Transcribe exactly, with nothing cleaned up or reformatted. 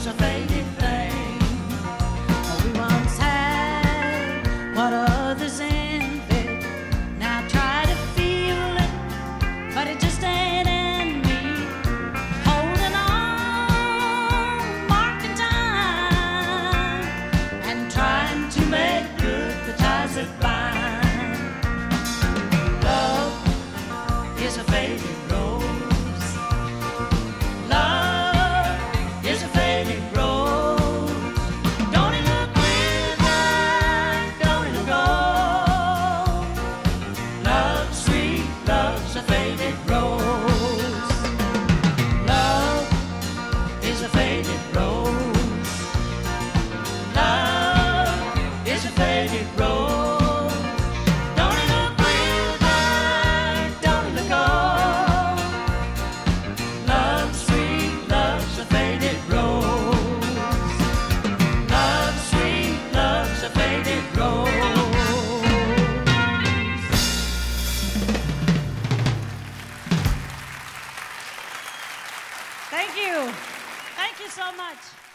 a faded thing. We once had what others envied. Now try to feel it, but it just ain't in me. Holding on, marking time, and trying to make good the ties that bind. Love is a faded rose. Love is a faded rose. Don't it look wither? Don't it look old? Love, sweet love's a faded rose. Love is a faded rose. Love is a faded rose. Don't it look wither? Don't it look old? Love, sweet love's a faded rose. Love, sweet love's a faded rose. Thank you. Thank you so much.